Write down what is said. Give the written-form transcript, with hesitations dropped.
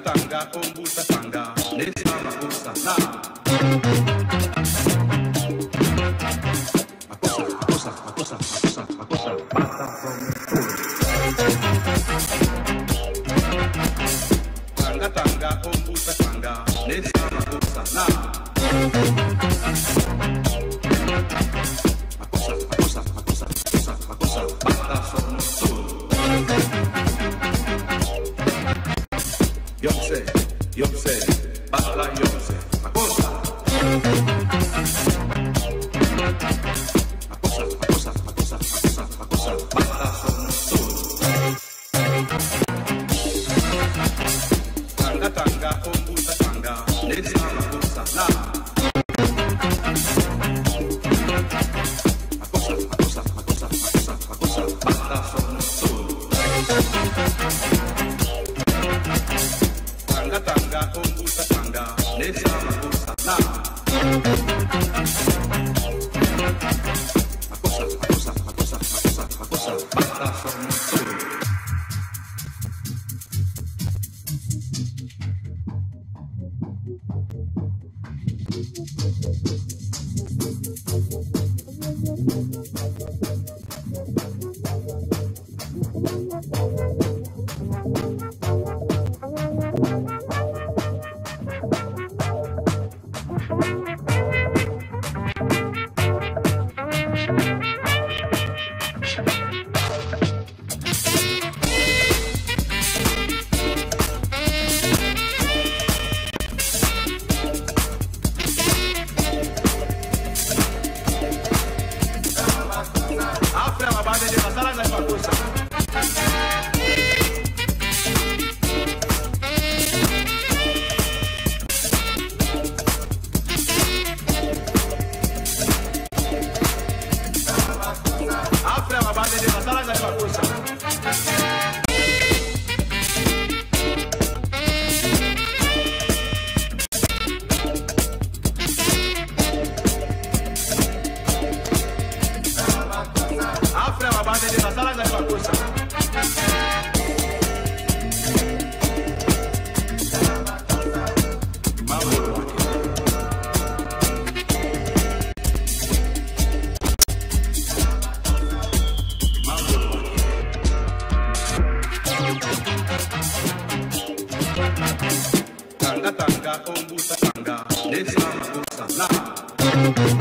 tanga ombusa tanga nesa makosa na makosa pata from tanga ombusa tanga nesa makosa na makosa pata from Yomse, bala yomse, makosa, bala son tanga, ombusa tanga, nesa makosa na. Makosa, bala son tanga, ombusa tanga, nesa makosa na. Makosa, bala son tanga, ombusa tanga, nesa makosa na.